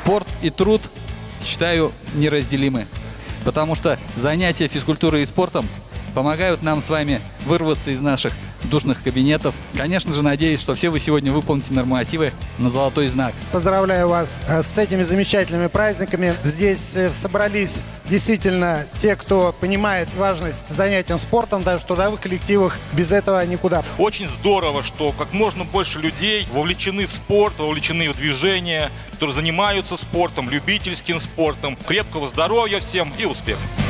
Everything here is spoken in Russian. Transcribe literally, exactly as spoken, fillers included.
Спорт и труд, считаю, неразделимы, потому что занятия физкультурой и спортом помогают нам с вами вырваться из наших душных кабинетов. Конечно же, надеюсь, что все вы сегодня выполните нормативы на золотой знак. Поздравляю вас с этими замечательными праздниками. Здесь собрались действительно те, кто понимает важность занятий спортом, даже в трудовых коллективах. Без этого никуда. Очень здорово, что как можно больше людей вовлечены в спорт, вовлечены в движение, которые занимаются спортом, любительским спортом. Крепкого здоровья всем и успехов!